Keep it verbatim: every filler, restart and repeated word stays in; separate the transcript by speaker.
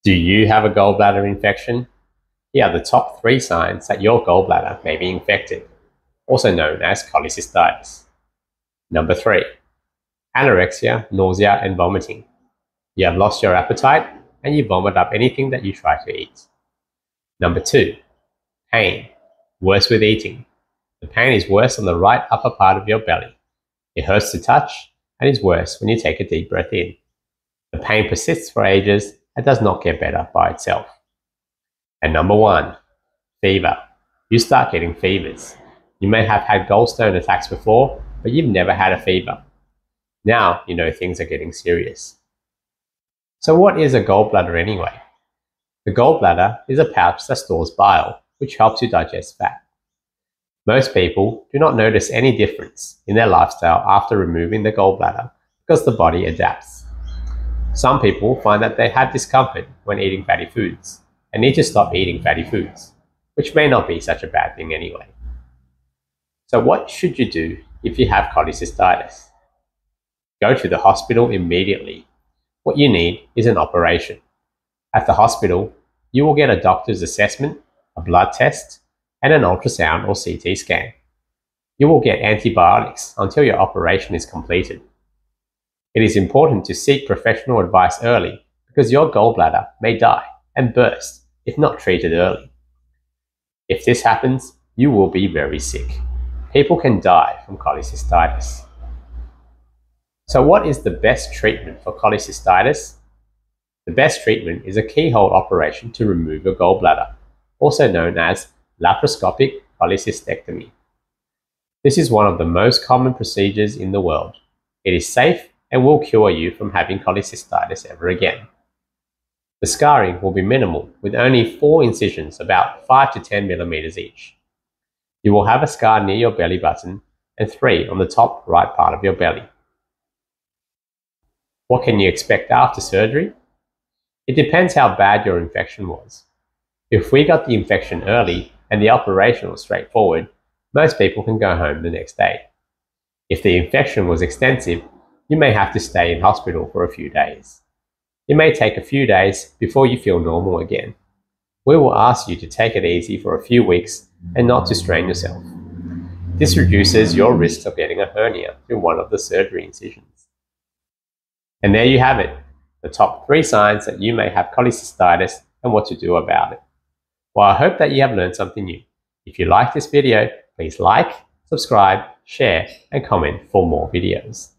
Speaker 1: Do you have a gallbladder infection? Here are the top three signs that your gallbladder may be infected, also known as cholecystitis. Number three, anorexia, nausea, and vomiting. You have lost your appetite and you vomit up anything that you try to eat. Number two, pain, worse with eating. The pain is worse on the right upper part of your belly. It hurts to touch and is worse when you take a deep breath in. The pain persists for ages and does not get better by itself. And number one, fever. You start getting fevers. You may have had gallstone attacks before, but you've never had a fever. Now you know things are getting serious. So what is a gallbladder anyway? The gallbladder is a pouch that stores bile, which helps you digest fat. Most people do not notice any difference in their lifestyle after removing the gallbladder because the body adapts. Some people find that they have discomfort when eating fatty foods and need to stop eating fatty foods, which may not be such a bad thing anyway. So what should you do if you have cholecystitis? Go to the hospital immediately. What you need is an operation. At the hospital, you will get a doctor's assessment, a blood test, and an ultrasound or C T scan. You will get antibiotics until your operation is completed. It is important to seek professional advice early because your gallbladder may die and burst if not treated early. If this happens, you will be very sick. People can die from cholecystitis. So what is the best treatment for cholecystitis? The best treatment is a keyhole operation to remove your gallbladder, also known as laparoscopic cholecystectomy. This is one of the most common procedures in the world. It is safe and will cure you from having cholecystitis ever again. The scarring will be minimal, with only four incisions about five to ten millimeters each. You will have a scar near your belly button and three on the top right part of your belly. What can you expect after surgery? It depends how bad your infection was. If we got the infection early and the operation was straightforward, most people can go home the next day. If the infection was extensive, you may have to stay in hospital for a few days. It may take a few days before you feel normal again. We will ask you to take it easy for a few weeks and not to strain yourself. This reduces your risk of getting a hernia through one of the surgery incisions. And there you have it, the top three signs that you may have cholecystitis and what to do about it. Well, I hope that you have learned something new. If you like this video, please like, subscribe, share, and comment for more videos.